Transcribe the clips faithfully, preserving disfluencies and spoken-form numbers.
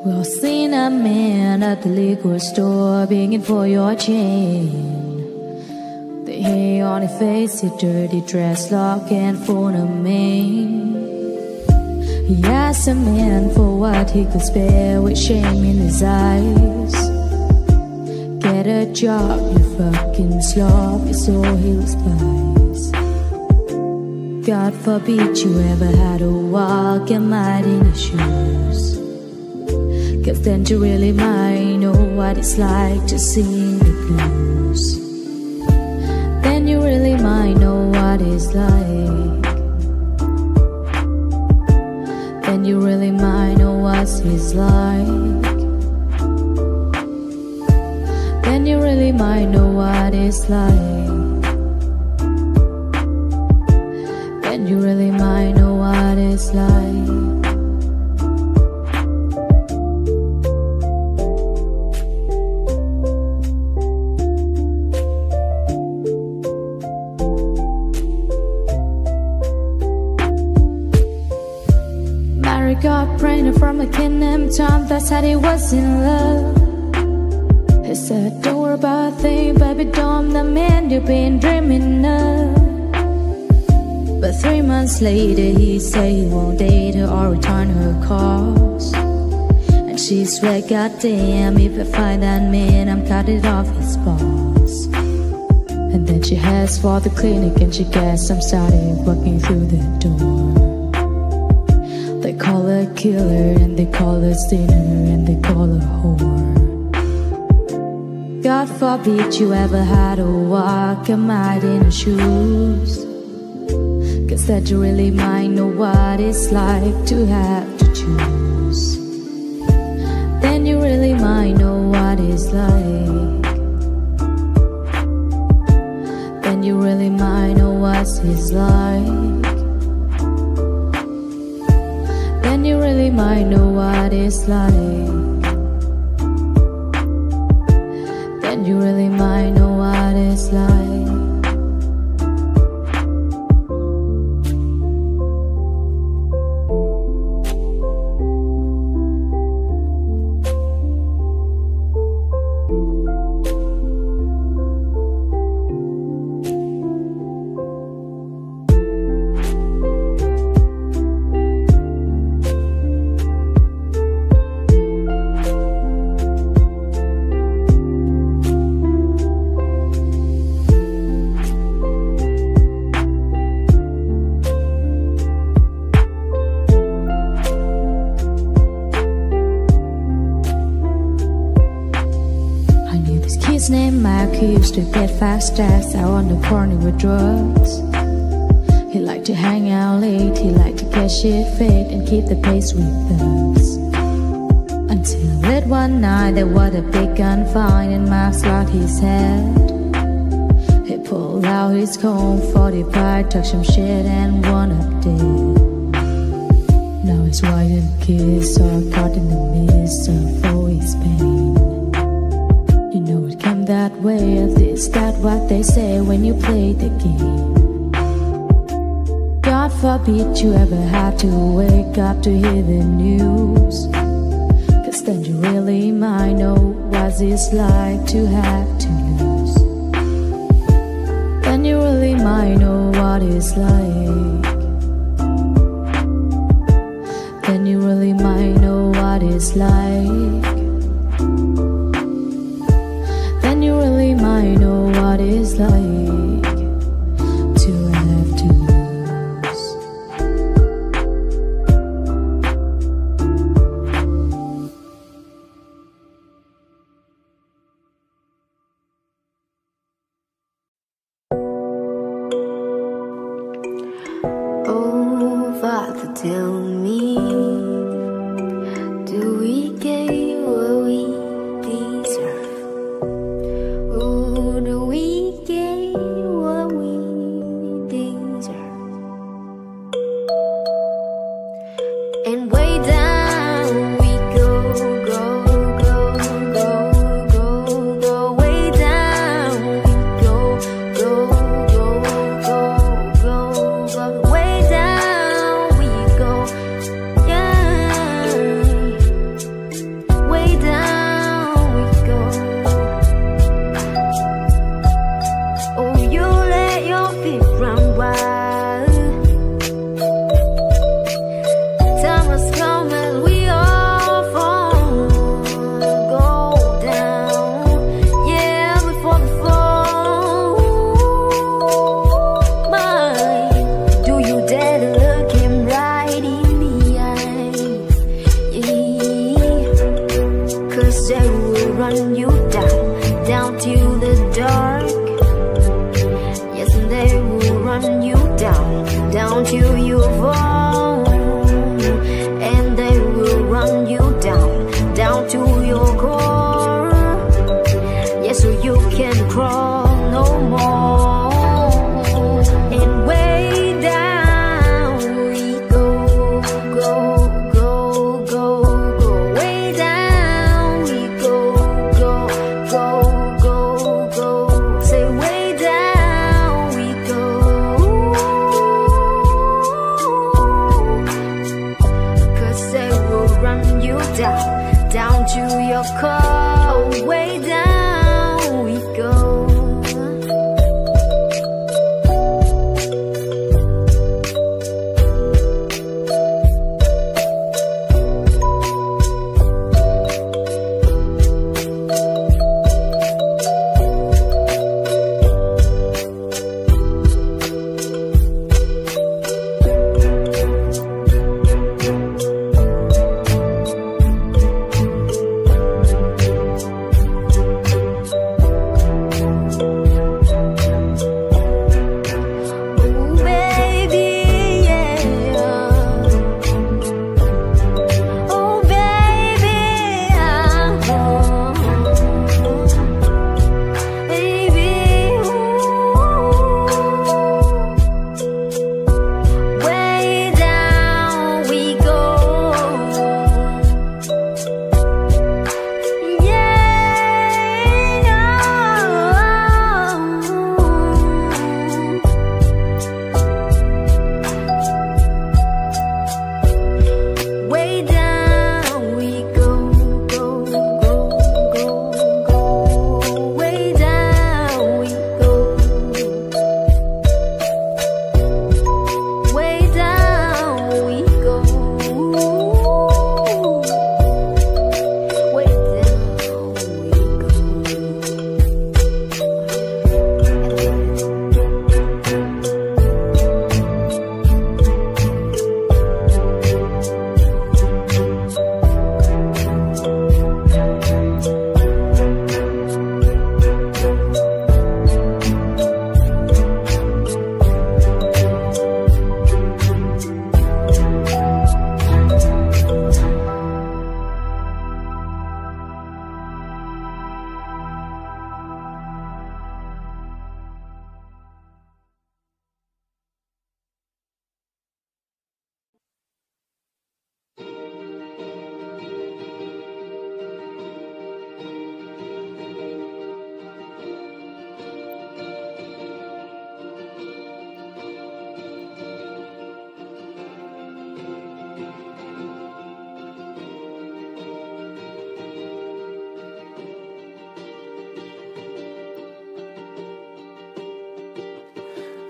Well, seen a man at the liquor store begging for your chain. The hair on his face, his dirty dress, lock and phone a man. He asked a man for what he could spare with shame in his eyes. Get a job, you fucking slob, it's all he replies. God forbid you ever had to walk a mile in his shoes, 'cause then you really might know what it's like to sing the blues. Then you really might know what it's like. Then you really might know what it's like. Then you really might know what it's like. Then you really might know what it's like. Mary got pregnant from a kid named Tom that said he was in love. He said, don't worry about a thing, baby, don't, the man you've been dreaming of. But three months later he said he won't date her or return her calls. And she swear, goddamn, if I find that man, I'm cutting off his balls. And then she heads for the clinic and she gets some started walking through the door. They call her killer and they call her sinner and they call her whore. God forbid you ever had to walk a mile in her shoes, 'cause that you really might know what it's like to have to choose. Then you really might know what it's like. Then you really might know what it's like. Then you really might know what it's like. Then you really might know what it's like. His name Mark, he used to get fast stacks out on the corner with drugs. He liked to hang out late, he liked to get shit faked and keep the pace with thugs. Until late one night there was a big gunfight and Mark lost his head. He pulled out his Colt forty-five, took some shit and wound up dead. Now his wife and kids are caught in the midst of all his pain. You know it came that way, at least that's what they say when you play the game. God forbid you ever had to wake up to hear the news, 'cause then you really might know what it's like to have to lose. Then you really might know what it's like. Then you really might know what it's like. Then you really might know what it's like to have to lose. Oh, Father, tell me, do we get what we deserve? Oh, do we get what we deserve? And way down we go, go, go, go, go, go. Way down we go, go, go, go, go, go. Way down we go, yeah.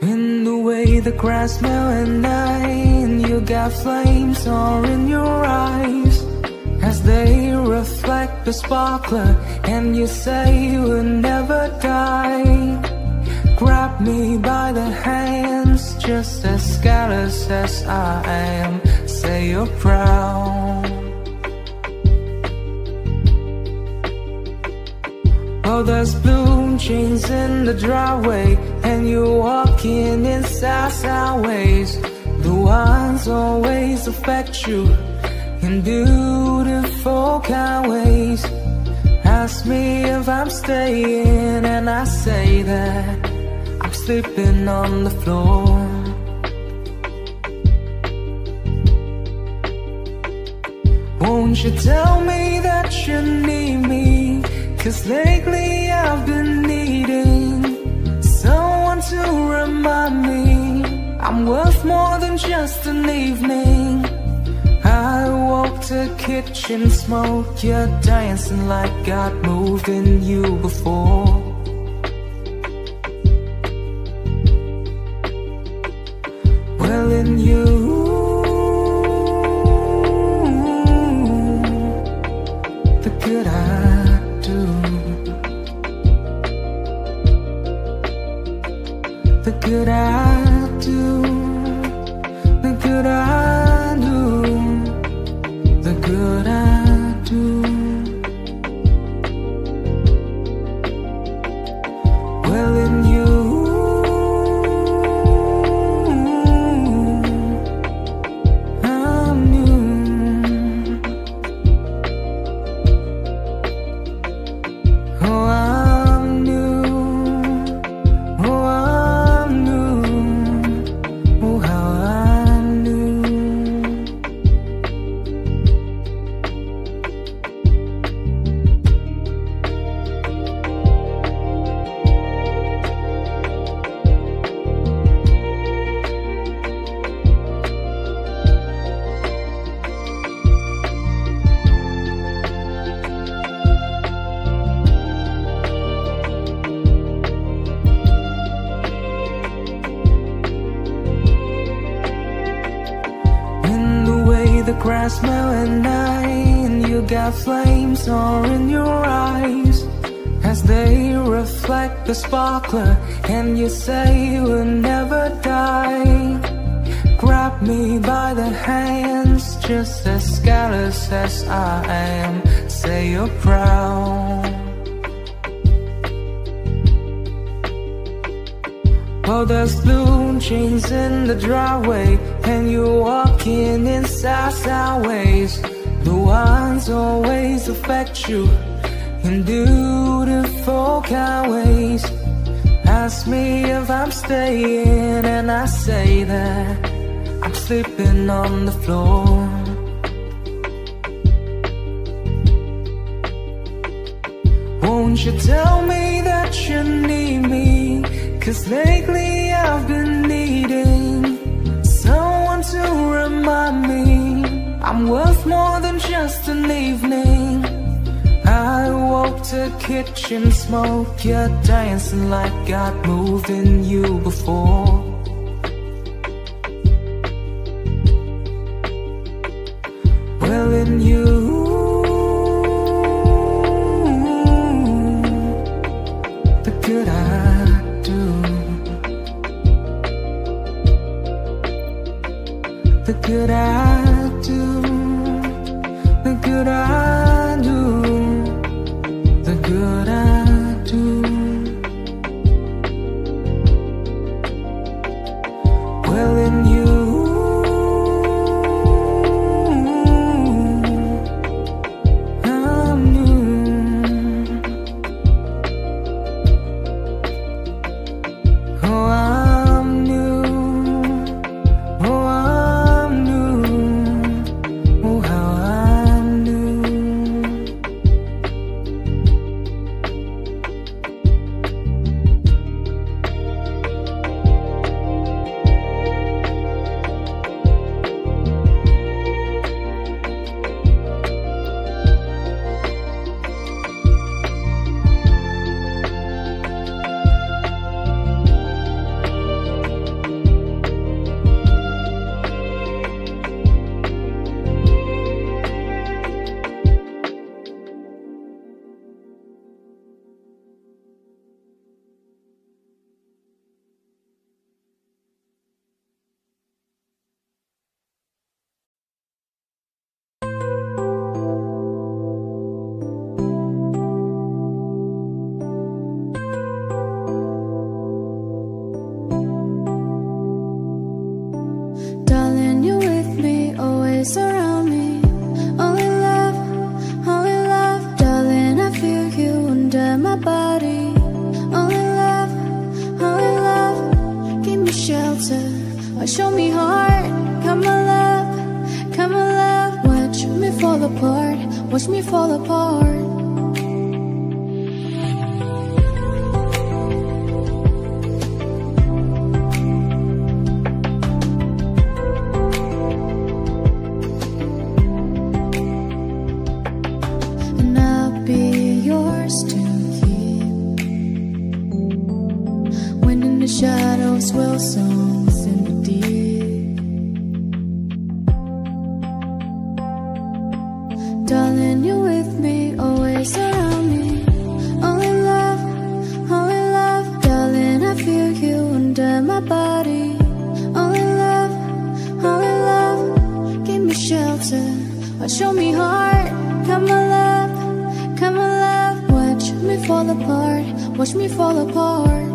In the way the grass smell at night, you got flames all in your eyes as they reflect the sparkler, and you say you will never die. Grab me by the hands, just as callous as I am. Say you're proud. Oh, there's blue jeans in the driveway, and you're walking in sideways. The ones always affect you in beautiful kind ways. Ask me if I'm staying, and I say that I'm sleeping on the floor. Won't you tell me that you need me? 'Cause lately I've been needing someone to remind me I'm worth more than just an evening. I walk the kitchen, smoke, you're dancing like I'd moved in you before. Well, in you, the good I do, the good I do, the good I do, the good I do. Well, in you, I'm new. Oh, I'm new. Oh, I'm new. Oh, how I'm new. The grass smell at night, and you got flames all in your eyes as they reflect the sparkler, and you say you will never die. Grab me by the hands, just as callous as I am. Say you're proud. Oh, there's blue jeans in the driveway, and you're walking in sideways. The ones always affect you in beautiful kind ways. Ask me if I'm staying, and I say that I'm sleeping on the floor. Won't you tell me that you need me? 'Cause lately I've been needing someone to remind me I'm worth more than just an evening. I walk the kitchen, smoke, you're dancing like I'd moved in you before. Well, in you, the good I do, the good I do, the good I do, the good I do. Well, in you, I'm new. Oh, I'm new. Oh, I'm new. always around me. Only love, only love, darling, I feel you under my body. Only love, only love, give me shelter or show me heart. Come on love, come on love, watch me fall apart, watch me fall apart. Shadows will songs in the deep. Darling, you're with me, always around me. Only love, only love, darling, I feel you under my body. Only love, only love, give me shelter or show me heart. Come on love, come on love, watch me fall apart, watch me fall apart.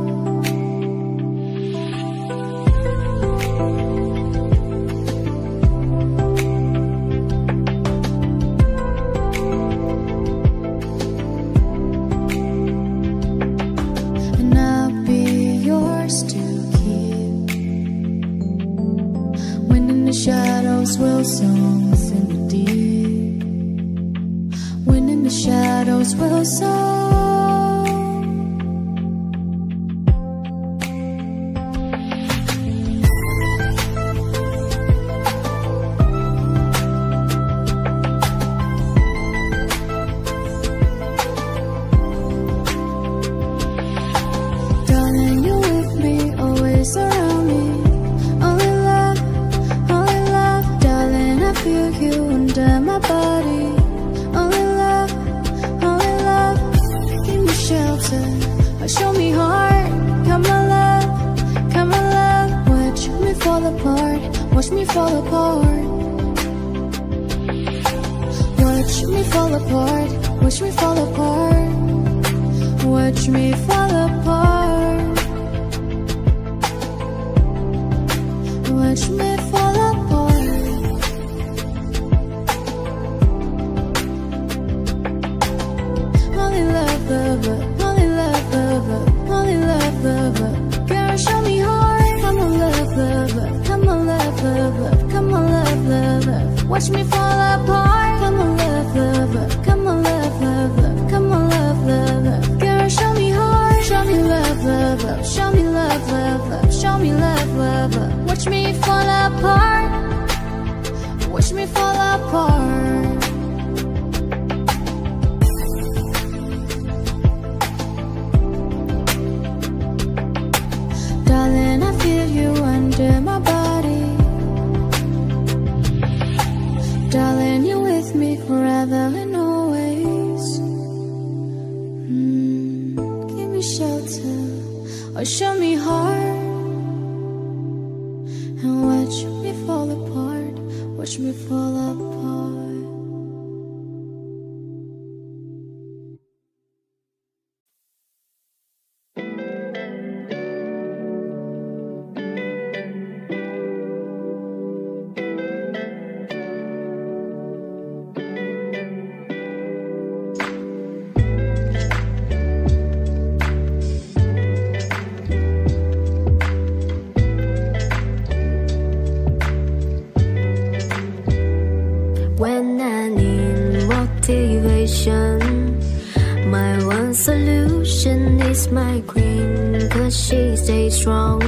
Shadows will songs in the deep. When in the shadows will song. Darling, you're with me, always around me. Feel you under my body. Only love, only love, give me shelter or show me heart. Come on love, come on love, watch me fall apart, watch me fall apart. Watch me fall apart, watch me fall apart. Watch me fall apart. Watch me fall apart. Only love, lover, only love, lover, only love, lover. Girl, show me heart. Come on, love, lover, come on, love, lover, come on, love, lover. Watch me fall apart. Come on, love, lover, come on, love, lover, come on, love, lover. Girl, show me heart. Show me love, lover, show me love, lover, show me love, lover. Watch me fall apart. Watch me fall apart. Darling, I feel you under my body. Darling, you're with me forever and always. mm, Give me shelter or show me heart. And watch me fall apart, watch me fall apart. When I need motivation, my one solution is my queen, 'cause she stays strong.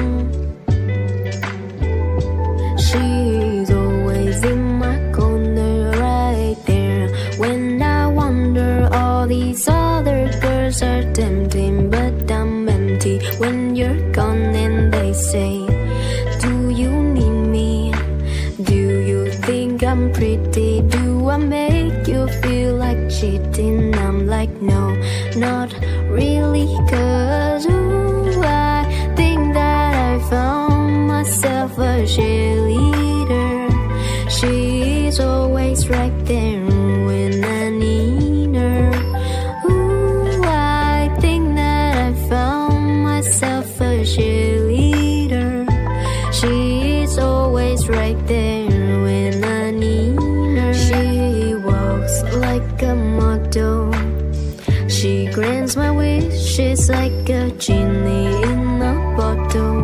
She's always in my corner, right there. When I wonder, all these other girls are tempting, but I'm empty when you're gone. And they say, do you need me? Do you think I'm pretty? Do I make you feel like cheating? I'm like, no, not really, 'cause ooh, I think that I found myself a cheerleader. She's always right there when I need her. Ooh, I think that I found myself a cheerleader. She's always right there when I need just like a genie in a bottle.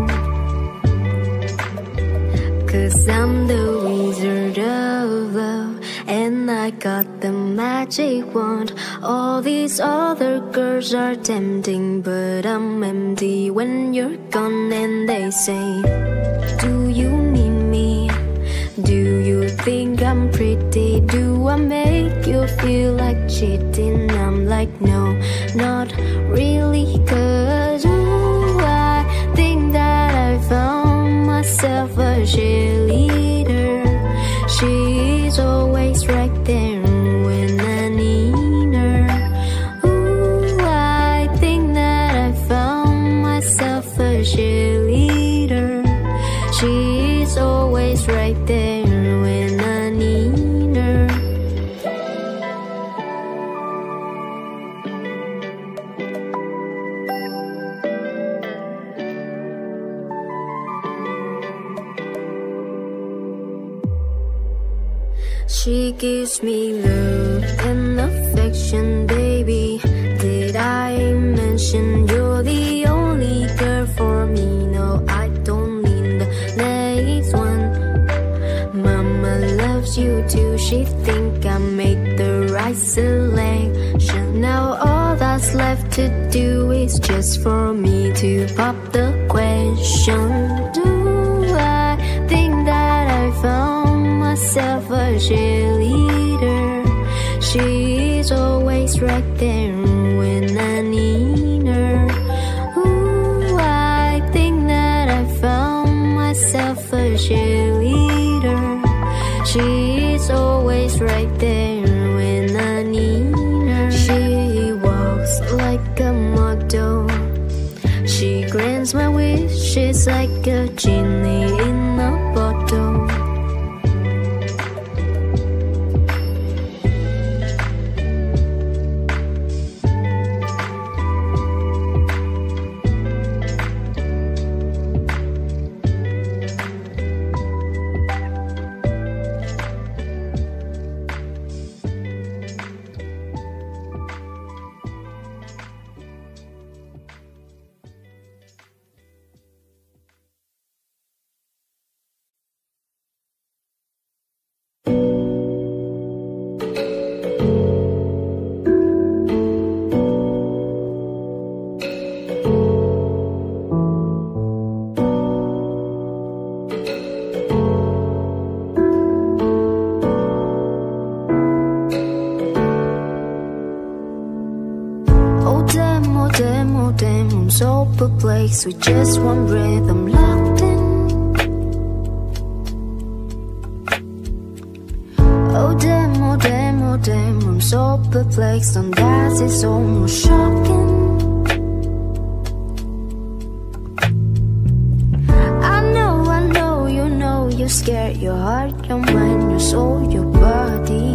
'Cause I'm the wizard of love, and I got the magic wand. All these other girls are tempting, but I'm empty when you're gone. And they say, do you need me? Do you think I'm pretty? Do I make you feel like cheating? I'm like, no, not really. 'Cause ooh, I think that I found myself a cheerleader. She's always right there when I need her. Ooh, I think that I found myself a cheerleader. She's always right there when I need her. She gives me love and affection, baby. Did I mention you're the only girl for me? No, I don't mean the next one. Mama loves you too, she think I make the right selection. Now all that's left to do is just for me to pop the question. Do I think that I found myself a cheerleader? She's always right there when I need her. Ooh, I think that I found myself a cheerleader. She's always right there when I need her. She walks like a model. She grants my wishes like a genie in a bottle. With just one rhythm locked in. Oh damn, oh damn, oh damn, I'm so perplexed, and that is almost shocking. I know, I know, you know, you're scared. Your heart, your mind, your soul, your body.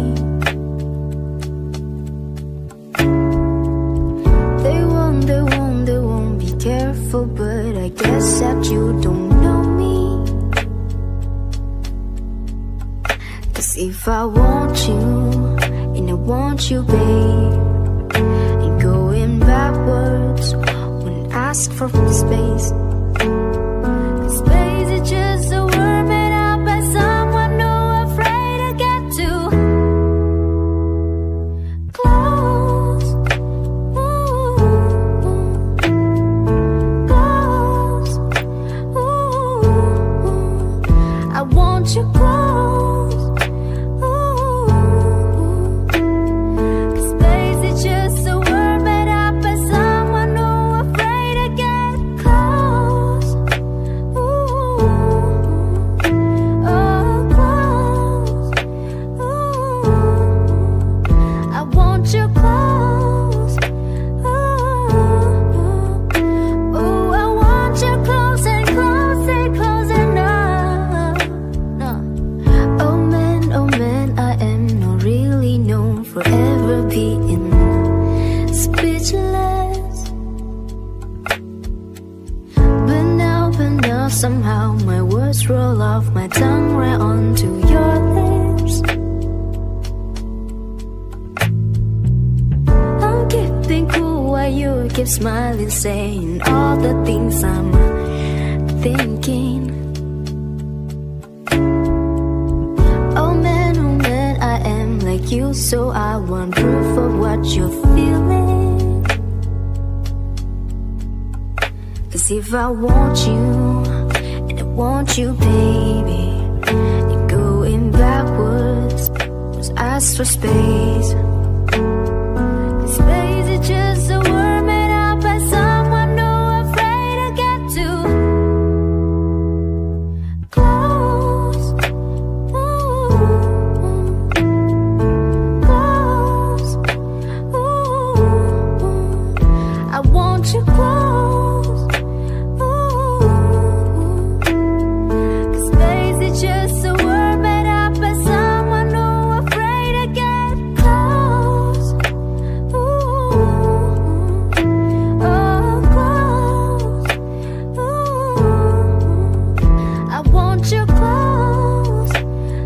They won't, they won't, they won't be careful, but I guess that you don't know me. 'Cause if I want you, and I want you, babe, and going backwards when I ask for space. 'Cause space is just a word made up by someone who afraid to get too close. I want you close. Ooh, 'cause space is just a word made up by someone who afraid to get close. Ooh, oh, close. Ooh, I want you close. Ooh, ooh, I want you close and close and close enough. Oh man, oh man, I am not really known for ever being speechless. But now, but now somehow my words roll off my tongue right onto your lips. I'm keeping cool while you get keep smiling, saying all the things I'm thinking. Oh man, oh man, I am like you, so I want proof of what you're feeling. Cause if I want you, and I want you, baby, you're going backwards, was asked for space. Cause space is just a word made up by someone who afraid to get too close. Ooh, close. Ooh, I want you close. Ooh, cause space is just a word made up by someone who afraid to get close. Ooh, oh, close. Ooh, I want you close.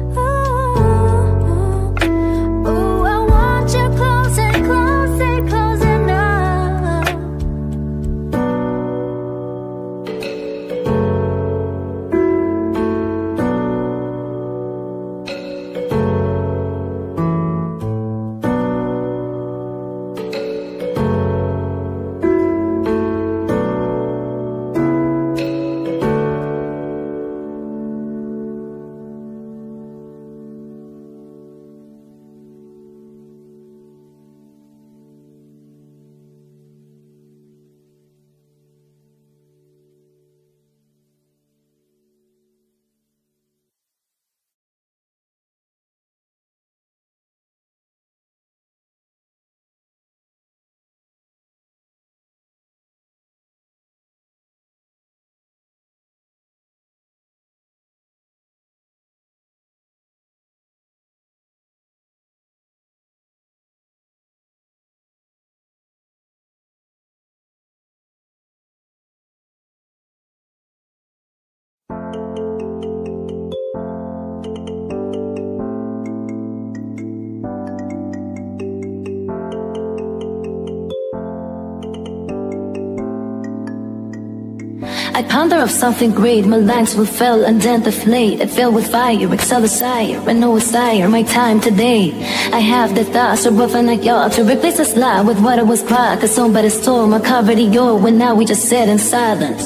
Ooh, ooh, I want you close and close and close enough. I ponder of something great, my lungs will fill and then deflate. I fill with fire, excel desire, and no desire, my time today. I have the thoughts of roughing a yacht to replace this lie with what I was caught. Cause somebody stole my covered your when now we just sit in silence.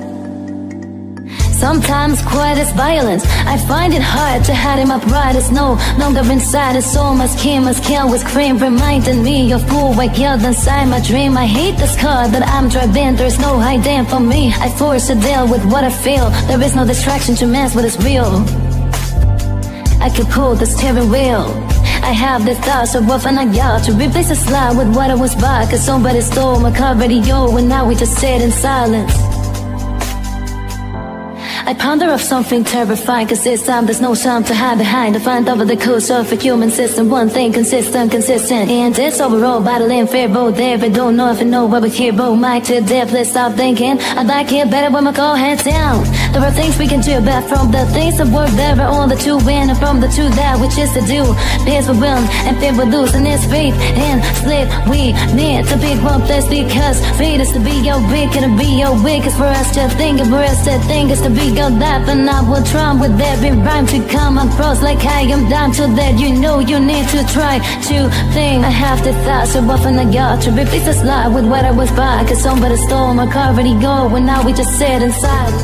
Sometimes quiet is violence. I find it hard to hide in my pride. It's no longer inside. It's so my skin, my skin with cream, reminding me of who I killed inside my dream. I hate the scar that I'm driving. There's no hiding from me. I force to deal with what I feel. There is no distraction to mess with. It's real. I can pull the steering wheel. I have the thoughts of roughing a yacht to replace the slide with what I was by. Cause somebody stole my car radio and now we just sit in silence. I ponder of something terrifying, cause this time there's no time to hide behind. I find over the course of a human system, one thing consistent, consistent. And it's overall battling fear, both there. I don't know if I know what we're here, both mic to death. Let's stop thinking, I like it better when my call heads down. There are things we can do back from the things that work. There are all the two win, and from the two that which is to do. Fears will win, and fear will lose, and it's faith and slip. We need to be one place because fate is to be your weak, and to be your weak is for us to think, and for us to think is to be your life. And I will try with every rhyme to come across like I am down to that. You know you need to try to think. I have the thoughts of roughing a yacht to replace this lie with what I was by. Cause somebody stole my car radio and now we just sit inside.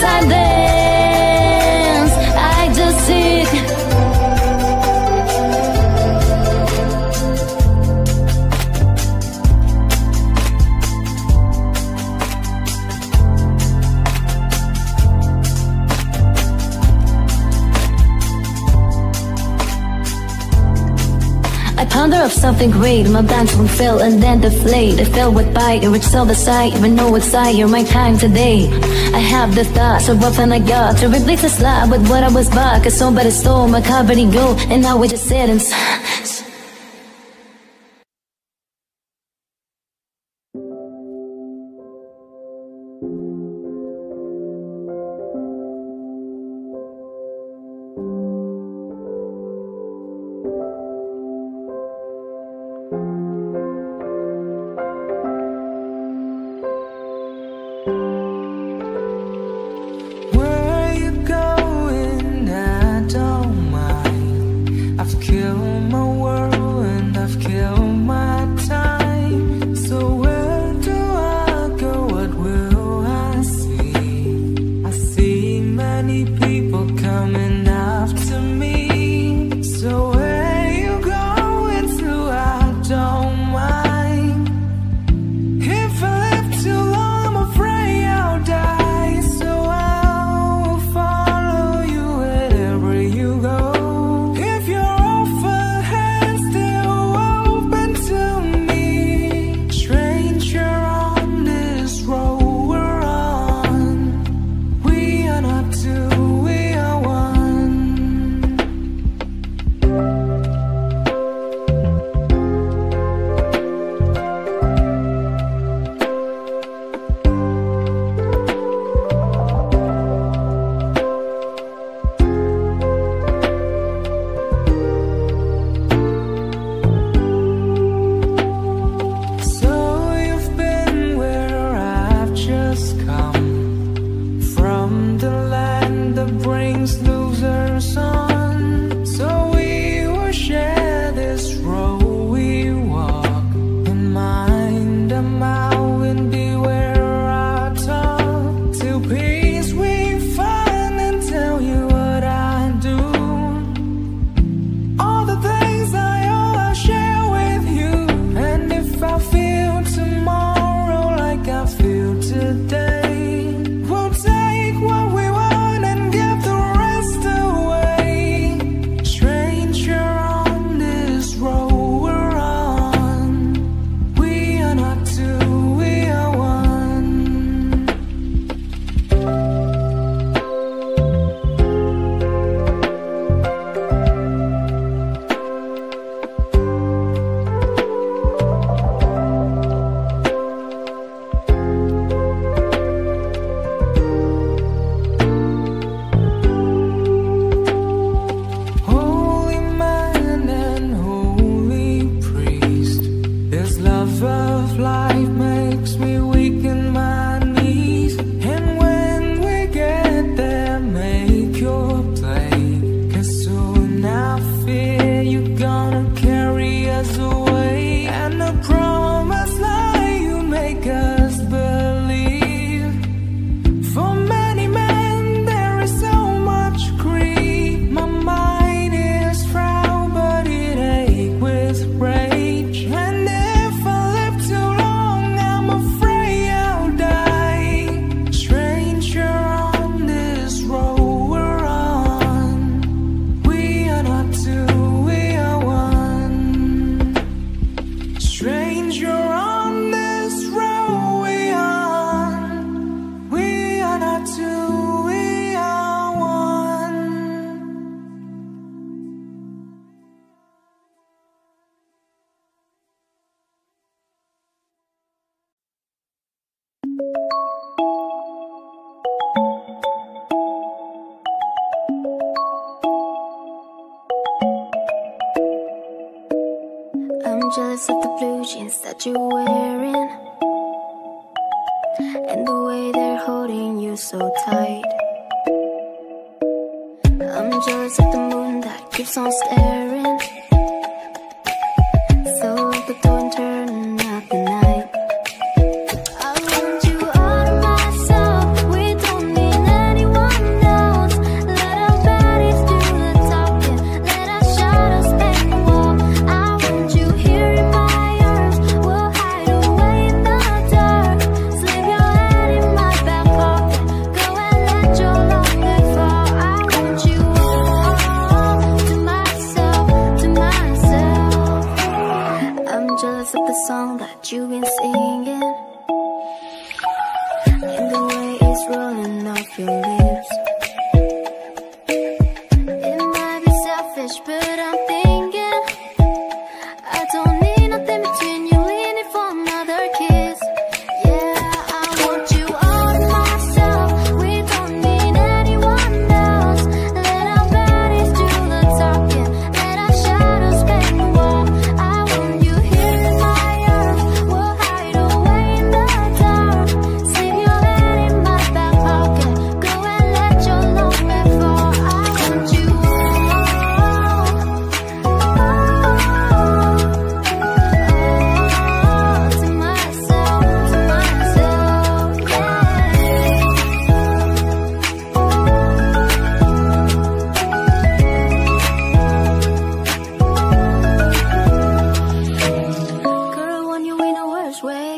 silence. I just sit. I ponder of something great, my plans will fail and then deflate. I fell with bite, it reached all the sight, even know it's I, you're my time today. I have the thoughts of what I got to replace the slab with what I was back. Cause somebody stole my cavity gold, and now we just sit and jealous of the blue jeans that you're wearing, and the way they're holding you so tight. I'm jealous of the moon that keeps on staring, so lock the door and turn out the night. I want you out of myself, we don't need anyone. is rolling off your lips. It might be selfish, but I'm thinking I don't need nothing between you, leaning for another kiss. Yeah, I want you all to myself. We don't need anyone else. Let our bodies do the talking, let our shadows paint the wall. I want you here in my arms. We'll hide away in the dark. Save your head in my back pocket. Go and let your loneliness fall. I want you all, all to myself, to myself, yeah. Girl, I want you in a worse way.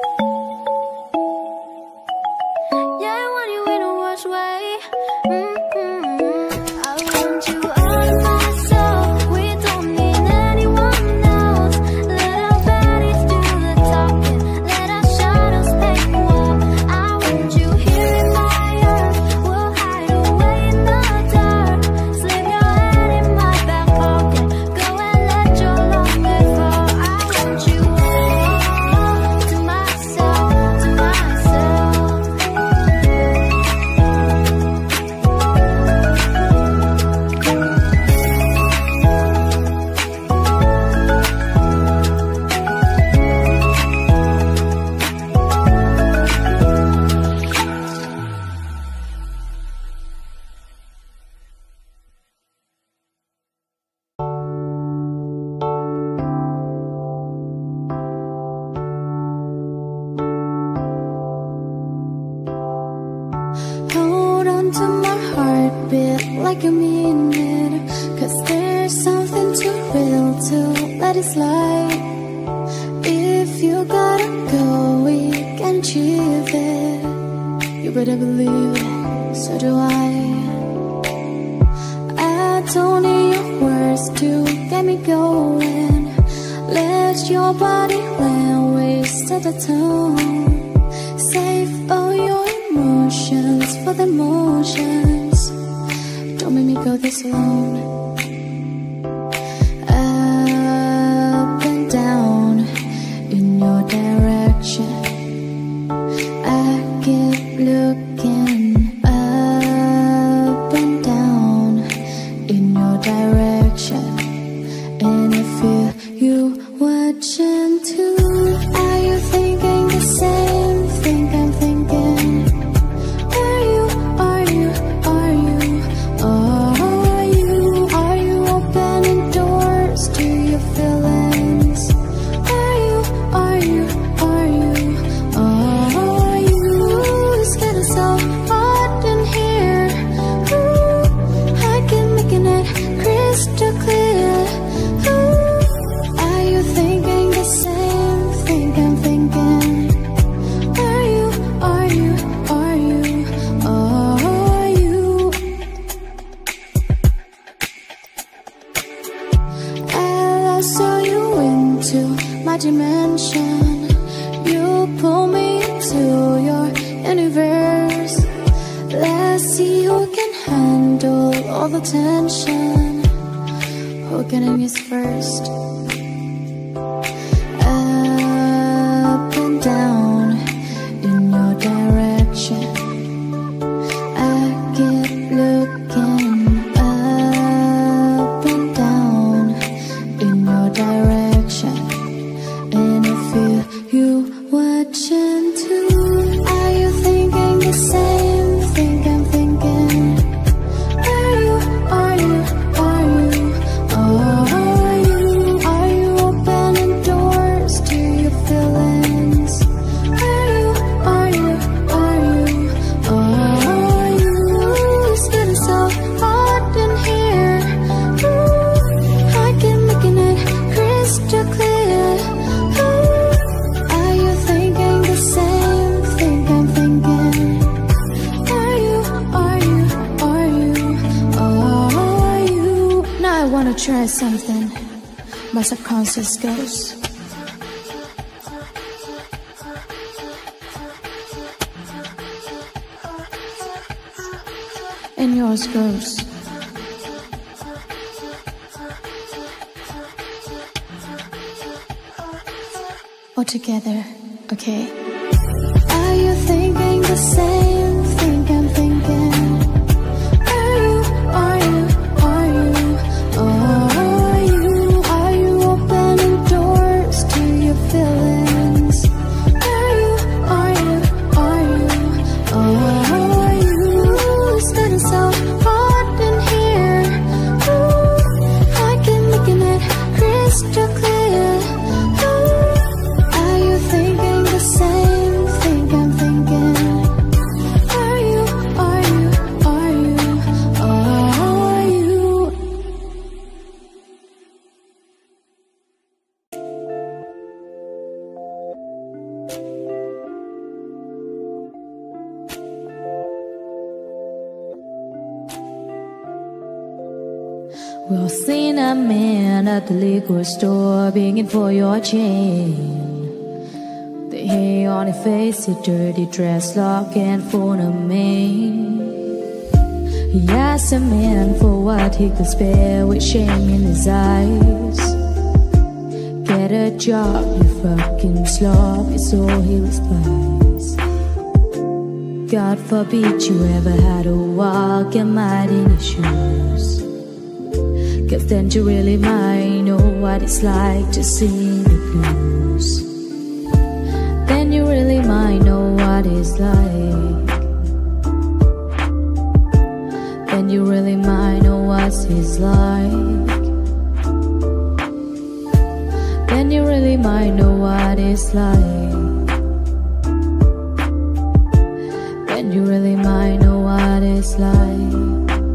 Yeah, I want you in a worse way. Mm-hmm. I want you all to myself. We don't need anyone else. Let our bodies do the talking, let our shadows paint the wall. I want you here in my arms. We'll hide away in the dark. Slip your head in my back pocket. Go and let your loneliness fall. I want you all to myself, to myself. Hold on to my heartbeat like you mean it, 'cause there's something too real to let it slide. If you gotta go, we can achieve it. You better believe it, so do I. I don't need your words to get me going. Let your body language set the tone. Save all your emotions for the motions. Don't make me go this alone. Up and down in your direction. I keep looking up and down in your direction. And I feel you watching too. Are you thinking the same thing I'm thinking? Are you, are you, are you, are you, are you opening doors to your feelings? Are you, are you, are you, are you? It's getting so hot in here. Ooh, I keep making it crystal clear. Ooh, are you thinking the same thing I'm thinking? Are you, are you, are you, are you? I saw you into my dimension. You pull me into your universe. Let's see who can handle all the tension. Who can I miss first? Up and down in your direction. I keep looking up and down in your direction. And I feel you watching too. Are you thinking the same thing I'm thinking? Are you, are you, are you, are you, are you opening doors to your feelings? Are you, are you, are you, are you? It's getting so hot in here. Ooh, I keep making it crystal clear. Ooh, are you thinking the same thing I'm thinking? Are you, are you, are you, are you? Now I wanna try something. My subconscious goes. and yours goes. All together, okay? Are you thinking the same thing I'm thinking? Are you, are you, are you, are you, are you opening doors to your feelings? Are you, are you, are you, are you? It's getting so hot in here. Ooh, I can make it crystal clear. We'll seen a man at the liquor store begging for your chain. The hair on his face, his dirty dress, lock and phone a man. He asked a man for what he could spare with shame in his eyes. Get a job, you fucking slob, it's all he replies. God forbid you ever had to walk a mile in his shoes. Cause then you really might know what it's like to sing the blues. Then you really might know what it's like. Then you really might know what it's like. Then you really might know what it's like. Then you really might know what it's like.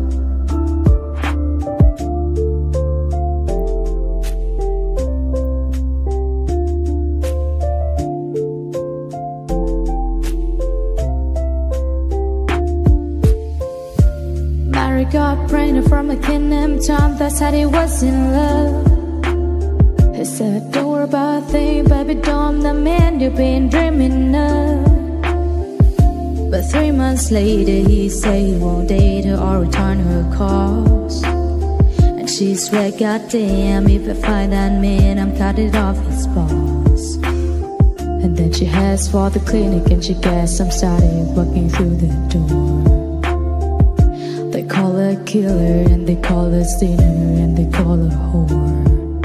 Got pregnant from a kid named Tom, that's how he was in love. He said, don't worry about a thing, baby, don't, the man you've been dreaming of. But three months later, he said he won't date her or return her calls. And she swear, goddamn, if I find that man, I'm cutting off his balls. And then she heads for the clinic and she guessed I'm starting walking through the door. They call her killer and they call her sinner and they call her whore.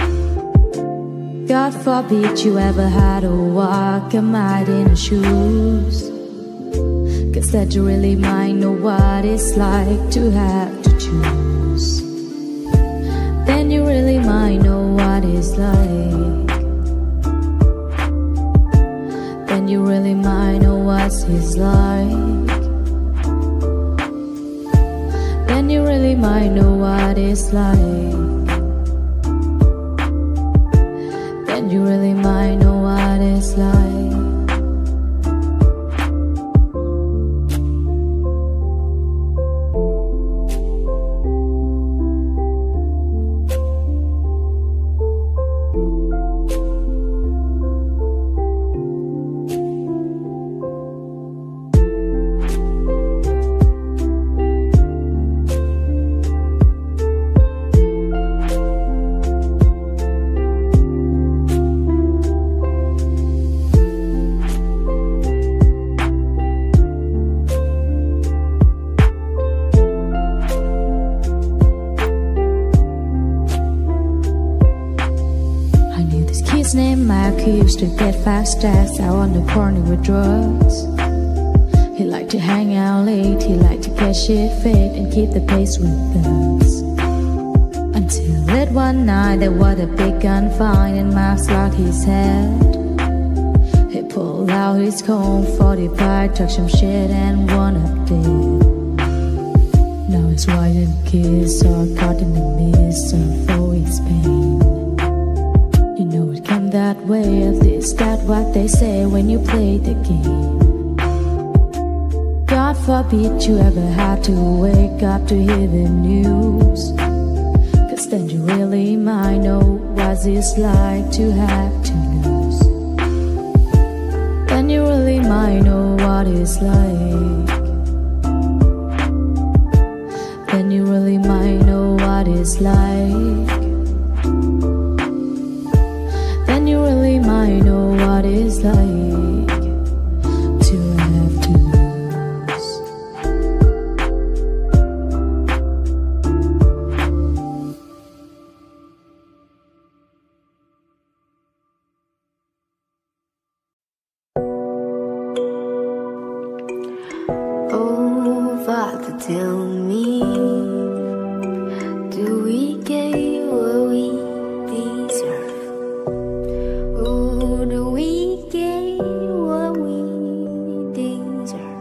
God forbid you ever had to walk a mile in her shoes. Cause that you really might know what it's like to have to choose. Then you really might know what it's like. Then you really might know what it's like. Then you really might know what it's like. Then you really might know what it's like. Named Mark, he used to get fast ass out on the corner with drugs. He liked to hang out late, he liked to get shit fit and keep the pace with thugs. Until late one night there was a big gunfight and Mark slapped his head. He pulled out his Colt forty-five, took some shit and wound up dead. Now his wife and kids are caught in the midst of all his pain. You know it came that way, at least that's what they say when you play the game. God forbid you ever had to wake up to hear the news. Cause then you really might know what it's like to have to lose. Then you really might know what it's like. Father, tell me, do we get what we deserve? Oh, do we get what we deserve?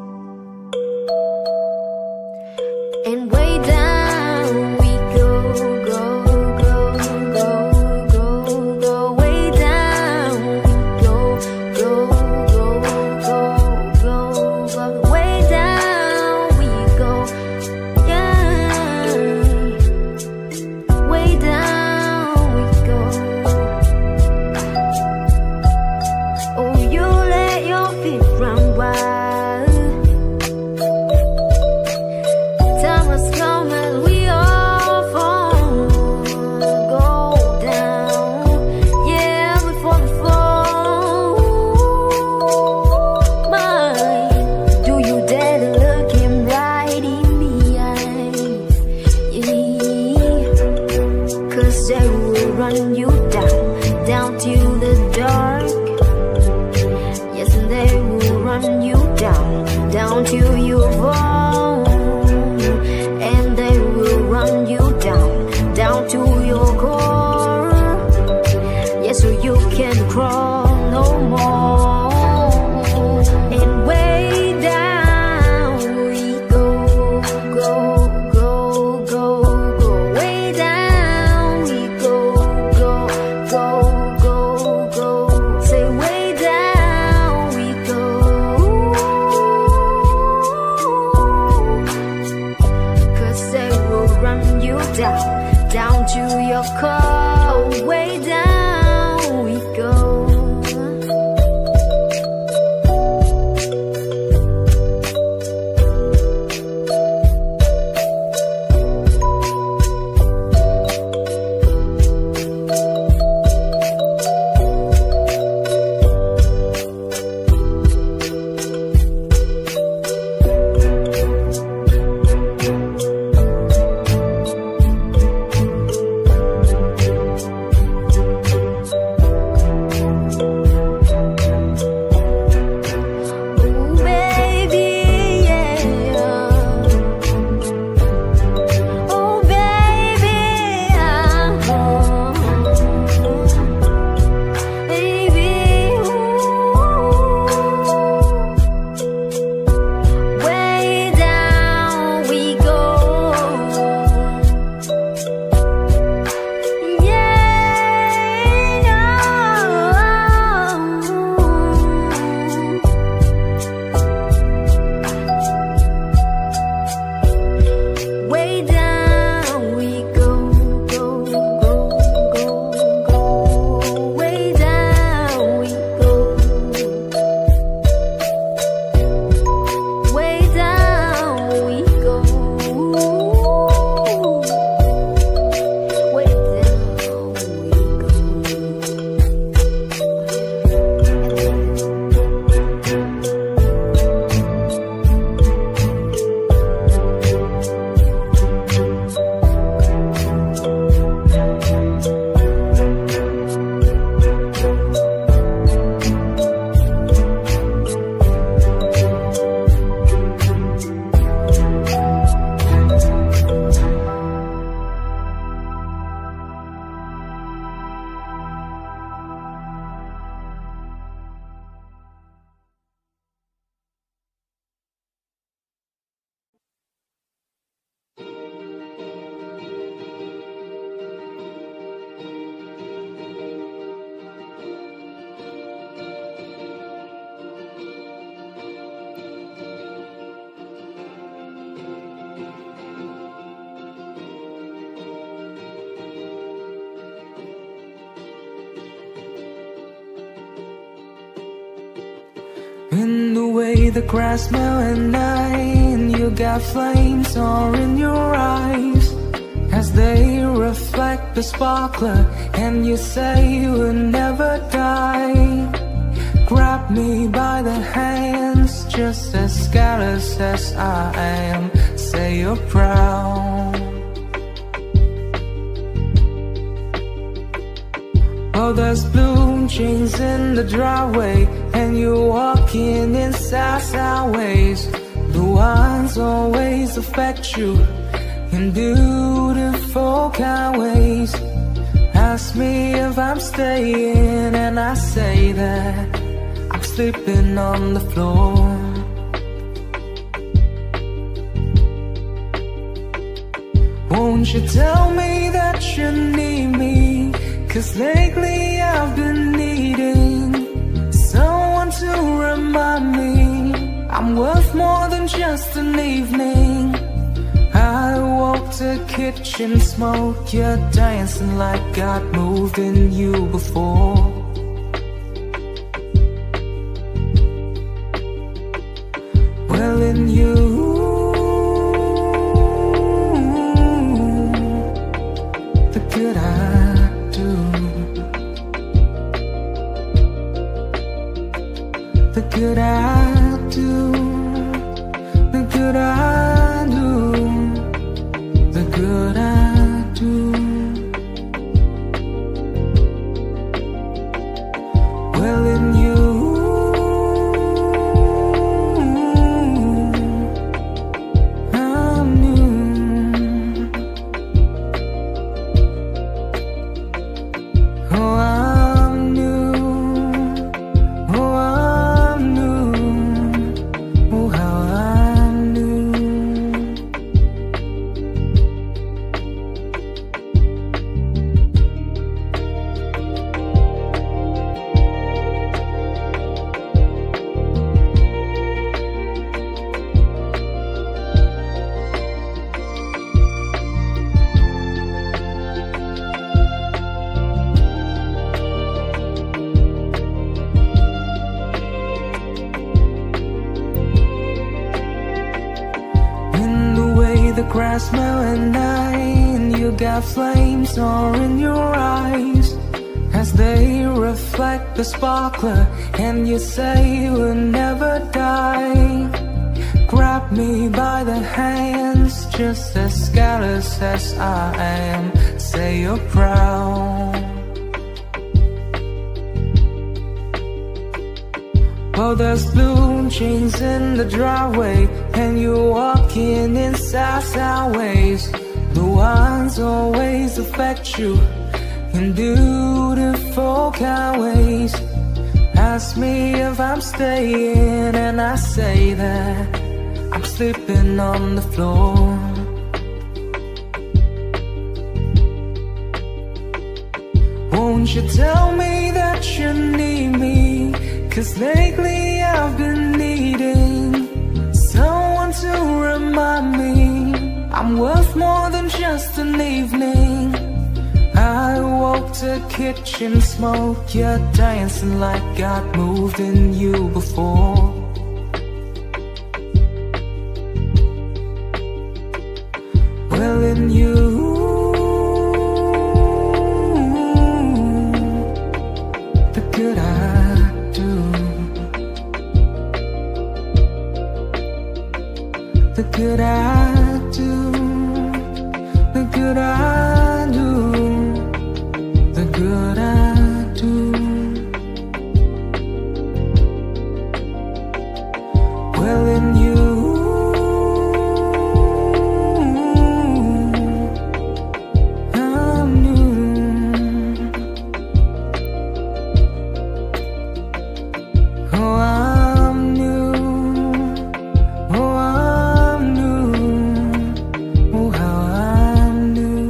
And way down we go, go, go, go, go, go. Way down we go, go, go, go, go, go. Way down we go, yeah. Way down we go. Oh, you let your feet run wild. Time has come and we all fall, go down, yeah, before the fall. My, do you dare to look him right in the eye? Yeah, 'cause they will run you down, down to the dark. Yes, and they will run you down, down to your fall. And they will run you down, down to your core. Yes, so you can crawl no more. And way down we go, go, go, go, go. Way down we go, go, go, go, go. Say way down we go. 'Cause they will run you down, down to your core. Way down we go. Oh, baby, yeah. Oh, baby, ah, oh. Baby, ooh. Way down we go. Yeah, no. Way down we go, go, go, go, go. Way down we go. Way down we go. Way down In the way the grass smell at night, you got flames all in your eyes as they reflect the sparkler, and you say you will never die. Grab me by the hands, just as callous as I am. Say you're proud. Oh, there's blue jeans in the driveway, and you're walking in south sideways. The ones ones always affect you in beautiful kind ways. Ask me if I'm staying and I say that I'm sleeping on the floor. Won't you tell me that you need me? 'Cause lately I've been needing someone to remind me I'm worth more than just an evening. I walk the kitchen, smoke, you're dancing like God moved in you before. Well, in you, the good I do, the good I do, the good I do, the good I do. Well, in you, I'm new. Oh, I'm new. Oh, I'm new. Oh, how I'm new. In the way the grass smell at night, you got flames all in your eyes as they reflect the sparkler, and you say we'll never die. Grab me by the hands, just as callous as I am. Say you're proud. Well, there's blue jeans in the driveway, and you're walking in sideways. The ones always affect you in beautiful kind ways. Ask me if I'm staying, and I say that I'm sleeping on the floor. Won't you tell me that you need me? 'Cause lately I've been needing someone to remind me I'm worth more than just an evening. I walk the kitchen, smoke, you're dancing like God moved in you before. Well, in you, the good I do, the good I do, the good I do, the good I do. Well, in you, I'm new. Oh, I'm new. Oh, I'm new. Oh, how I'm new.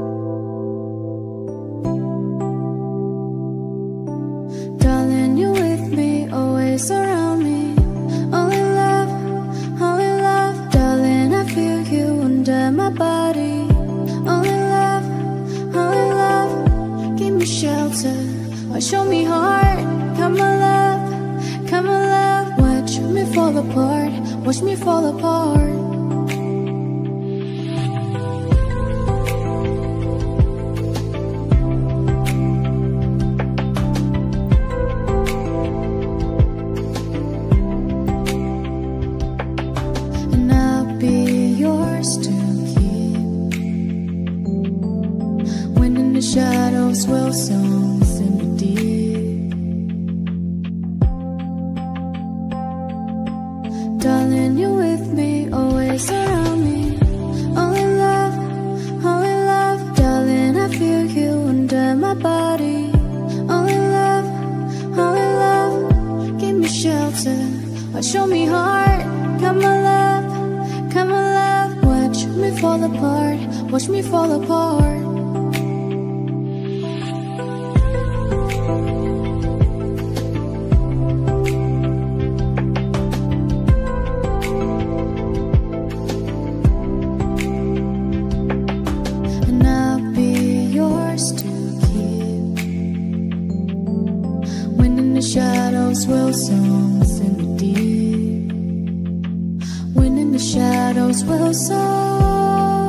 Darling, you always around me. Only love, only love, darling, I feel you under my body. Only love, only love, give me shelter or show me heart. Come on love, come on love, watch me fall apart, watch me fall apart. Shadows will songs in the deep. Darling, you're with me, always around me. Only love, only love, darling, I feel you under my body. Only love, only love, give me shelter or show me heart. Come on love, come on love, watch me fall apart, watch me fall apart. Shadows will songs in the deep. When in the shadows will song.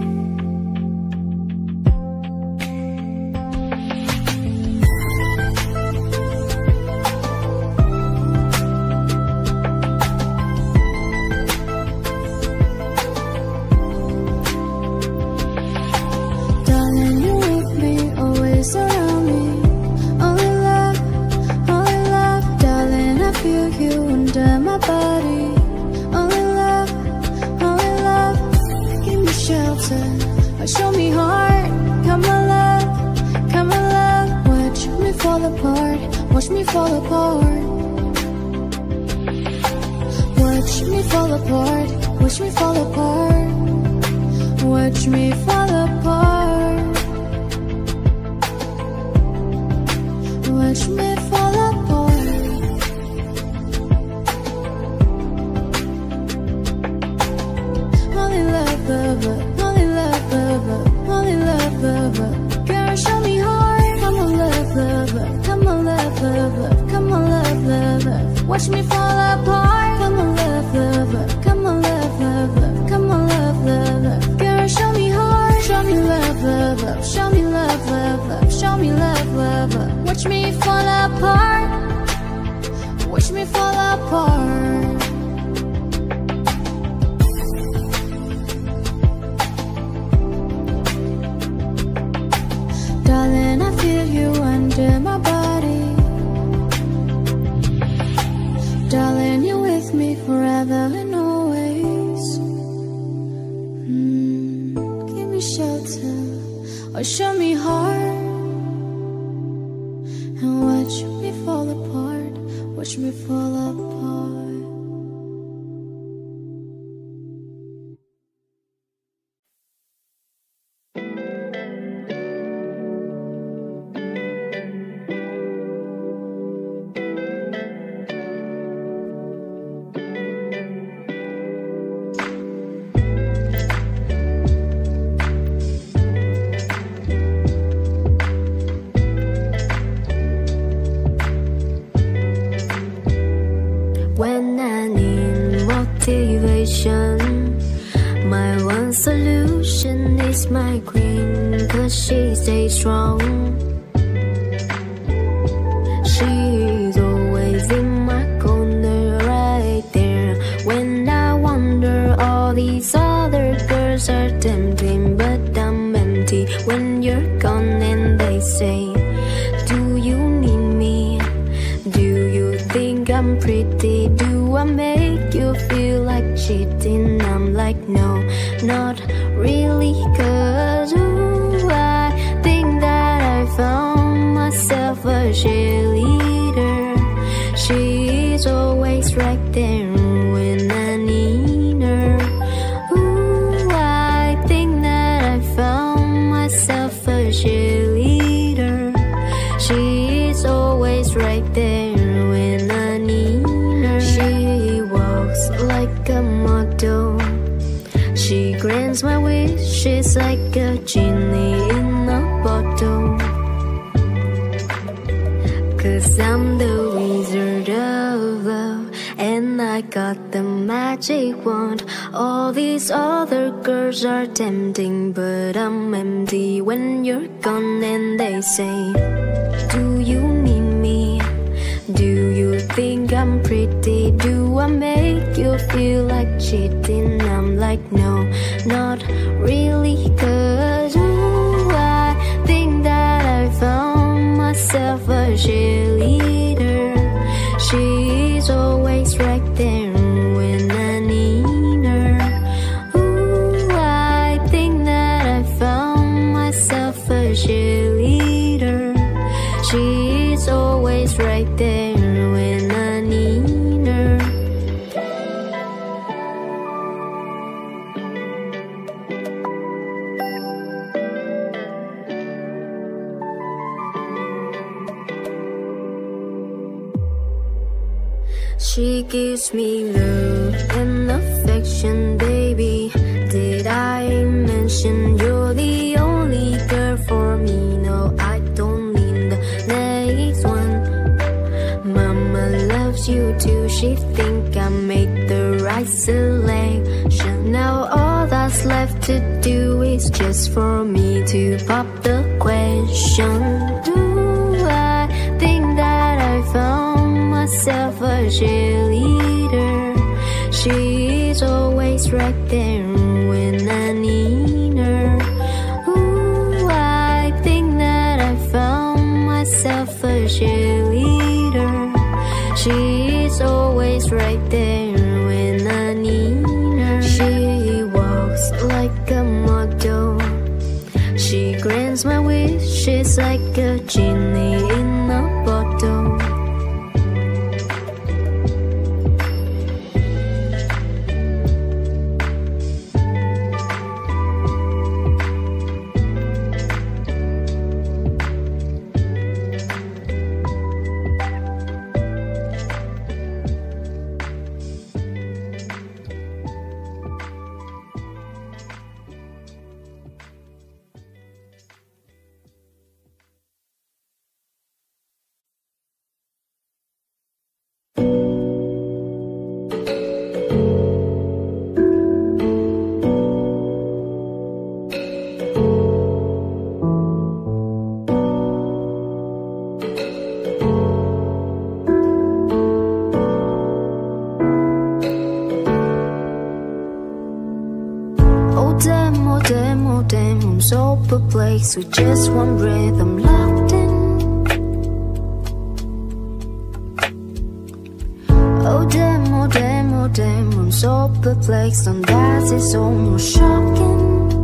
Darling, you're with me, always around me. You under my body. Only love, only love, give me shelter or show me heart. Come on love, come on love, watch me fall apart, watch me fall apart. Watch me fall apart, watch me fall apart. Watch me fall apart. Watch me fall apart. Only love, lover, only love, lover, only love, lover. Girl, show me heart. Come on, love, lover, come on, love, lover, come on, love, lover. Watch me fall apart. Come on, love, lover, come on, love, lover, come on, love, lover. Girl, show me heart. Show me love, lover, show me love, lover, show me love, lover. Watch me fall apart. Watch me fall apart. Darling, I feel you under my body. Darling, you're with me forever and always. mm, Give me shelter or show me heart. And watch me fall apart, watch me fall apart. When I need motivation, my one solution is my queen, cause she stays strong. She's always in my corner, right there. When I wonder, all these other girls are tempting, but I'm empty when you're gone. And they say, do you need me? Do you think I'm pretty? Do I make you feel like cheating? I'm like, no, not really, cause ooh, I think that I found myself a cheerleader. She's always right there when I need her. Ooh, I think that I found myself a cheerleader. She's always right there when I need grants my wishes like a genie in a bottle. Cause I'm the wizard of love, and I got the magic wand. All these other girls are tempting, but I'm empty when you're gone. And they say, do you need me? Do you think I'm pretty? Do I make you feel like cheating? I'm like, no, not really. Cause ooh, I think that I found myself a cheerleader. She's always right there when I need her. Ooh, I think that I found myself a cheerleader. She's always right there when I need her. She gives me love and affection, baby. Did I mention you're the only girl for me? No, I don't mean the next one. Mama loves you too, she think I made the right selection. Now all that's left to do is just for me to pop the question. Do I think that I found myself a cheerleader? She's always right there when I need her. Ooh, I think that I found myself a cheerleader. She's always right there when I need her. She walks like a model. She grants my wishes like a genie in a bottle. So perplexed with just one rhythm locked in. Oh damn, oh damn, oh damn, I'm so perplexed, and that is almost shocking.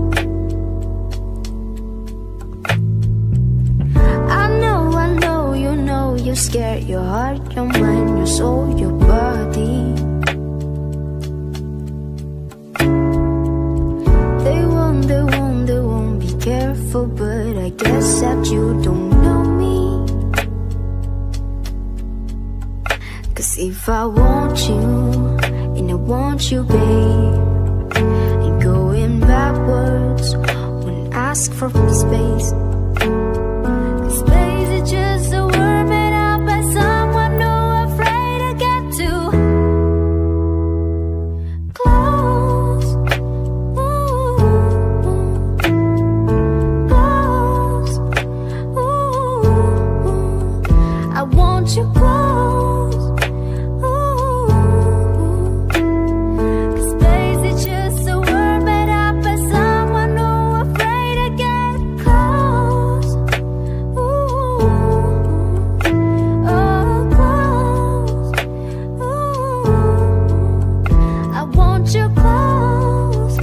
I know, I know, you know, you're scared. Your heart, your mind, your soul, your body. Careful, but I guess that you don't know me. Cause if I want you, and I want you, babe, and going backwards when I ask for space. Cause space is just a word made up by someone who afraid to get too close. I want you close. Ooh. Cause space is just a word made up by someone who afraid to get close. Ooh. Oh, close. Ooh. I want you close.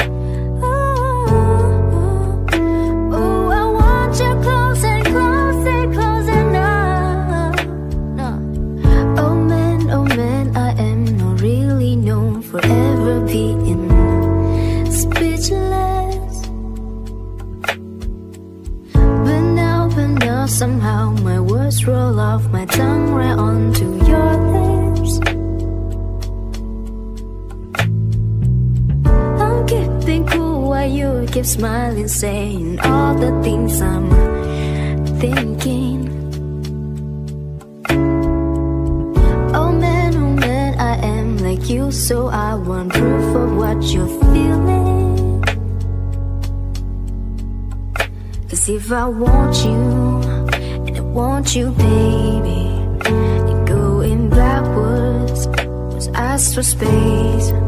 Ooh. Ooh, I want you close and close and close and up. smiling, saying all the things I'm thinking. Oh man, oh man, I am like you, so I want proof of what you're feeling. Cause if I want you, and I want you, baby, and going backwards was ask for space.